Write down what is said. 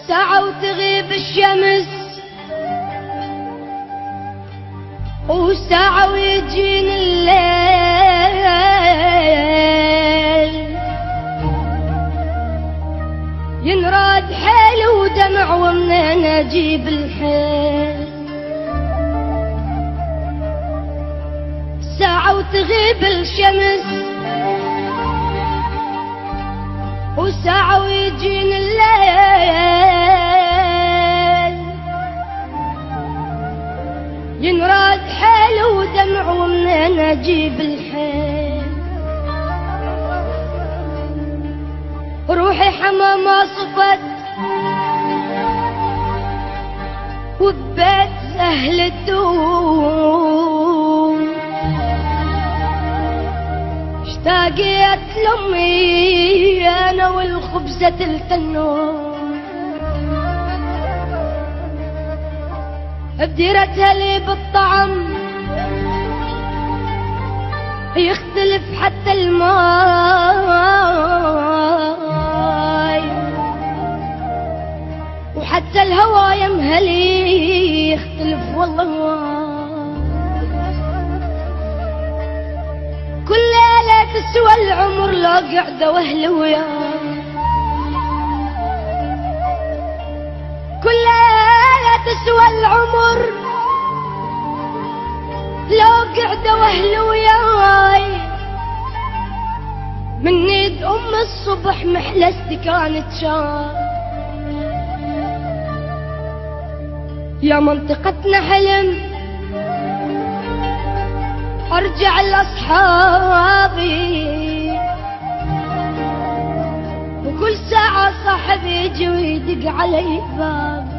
ساعة وتغيب الشمس، وساعة ويجيني الليل، ينراد حيل ودمع ومنين اجيب الحيل. ساعة وتغيب الشمس، وساعة ويجيني الليل، ينراد حيل ودمع ومنين اجيب الحيل. روحي حمامة صفت وببيت اهل الدوم، اشتاقيت لامي انا والخبزة التنور، بديرتها لي بالطعم يختلف حتى الماي، وحتى الهوى يمهلي يختلف والله. كل ليلة تسوى العمر لو قعدة واهلي وياه، كل ليلة تسوى العمر لو قعدة واهلي وياي. من نيد ام الصبح محلستي كانت شاي، يا منطقتنا حلم ارجع لاصحابي، وكل ساعة صاحب يجي ويدق علي بابي.